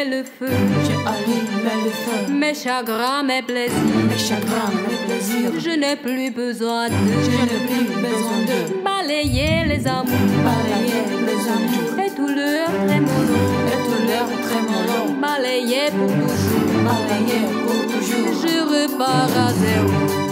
le feu. J'ai allumé le feu. Mes chagrins, mes plaisirs. Mes chagrins, mes plaisirs. Je n'ai plus besoin de. Je n'ai plus besoin de balayer les amours. balayer les amours. Et tout leur trémolo. Et tout leur trémolo. Balayer pour toujours. Balayer pour toujours. Je repars à zéro.